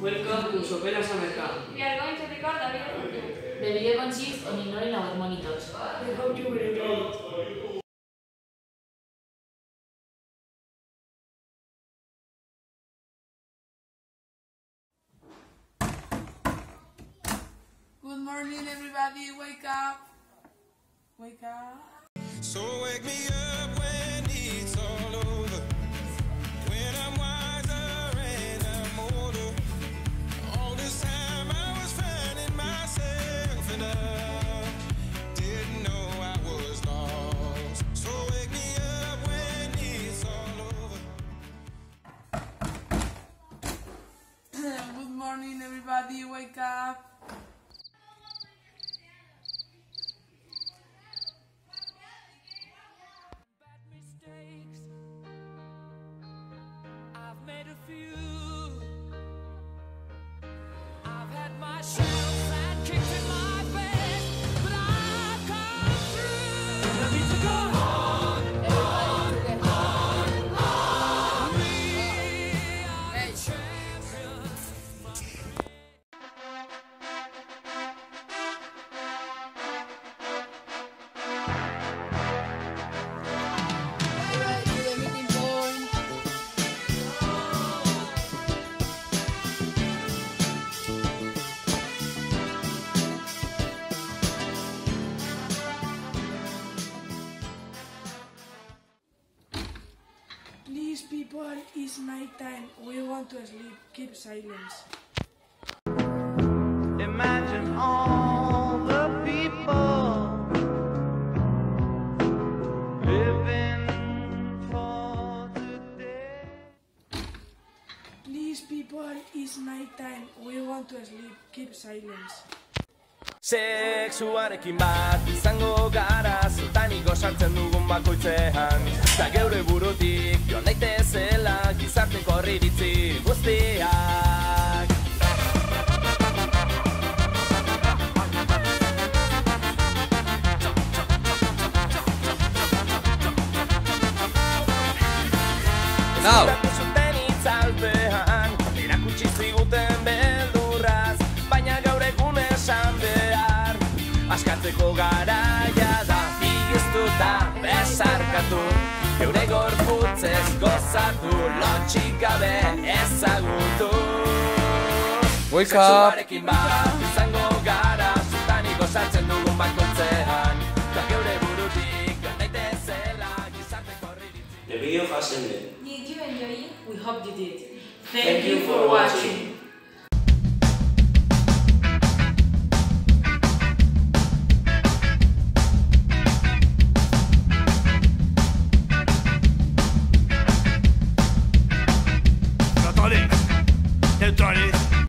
Welcome to Sopelas America. We are going to record a video for you. The video consists on ignoring our monitors. We hope you will enjoy it. Good morning, everybody. Wake up. Wake up. So wake me up when it's all over. When I'm wiser and I'm older. All this time I was finding myself and I didn't know I was lost. So wake me up when it's all over. Good morning, everybody. Wake up. I've made a few. I've had my shells and kicks in my face, but I've come through. Let me to go on, We are the champions. Alright, to the meeting point. Please, people, it's night time. We want to sleep. Keep silence. Imagine all the people living for today. Please, people, it's night time. We want to sleep. Keep silence. Sexuarekin bat izango gara, zutaniko sartzen dugun bakoitzean. Ta geure burutik joan daitezela gizarteko iritzi guztiak. Now. Zuten itzalpean, erakutsi ziguten beldurraz, baina gaur egun esan behar, askatzeko garaia da, igiztuta besarkatu, geure gorputzez gozatu, lotxik gabe ezagutu. Wake up! Sexuarekin bat izango gara, zutaniko sartzen dugun bakoitzean, ta geure burutik joan daitezela gizarteko iritzi. The video has ended. Did you enjoy it? We hope you did. Thank you for watching. Neutrales.